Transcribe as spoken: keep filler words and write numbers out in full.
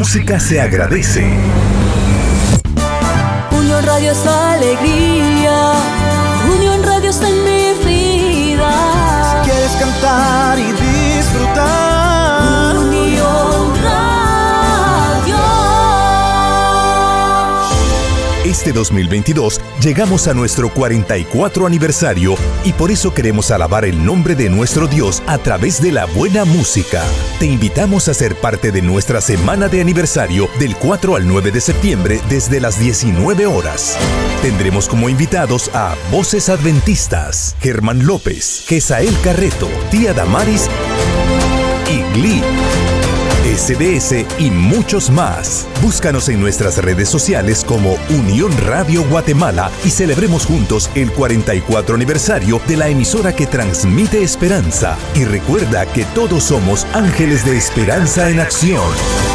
música se agradece. Unión Radio es alegría, Unión Radio está en mi vida. Si quieres cantar y disfrutar, Unión Radio. Este dos mil veintidós llegamos a nuestro cuarenta y cuatro aniversario y por eso queremos alabar el nombre de nuestro Dios a través de la buena música. Te invitamos a ser parte de nuestra semana de aniversario del cuatro al nueve de septiembre desde las diecinueve horas. Tendremos como invitados a Voces Adventistas, Germán López, Gesael Carreto, Tía Damaris y Glee, S B S y muchos más. Búscanos en nuestras redes sociales como Unión Radio Guatemala y celebremos juntos el cuarenta y cuatro aniversario de la emisora que transmite esperanza. Y recuerda que todos somos ángeles de esperanza en acción.